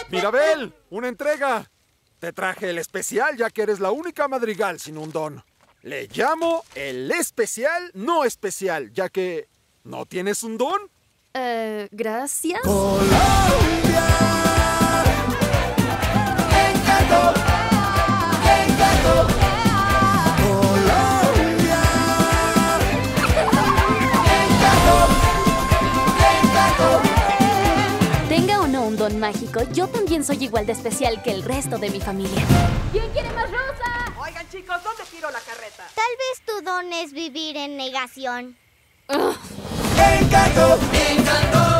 Mirabel, una entrega. Te traje el especial ya que eres la única madrigal sin un don. Le llamo el especial no especial, ya que no tienes un don. Gracias. Colombia. Encanto. Encanto. Colombia. Encanto. Encanto. Tenga o no un don mágico, yo también soy igual de especial que el resto de mi familia. ¿Quién quiere más rosa? Oigan, chicos, ¿dónde tiro la carreta? Tal vez tu don es vivir en negación. Encanto. Encanto.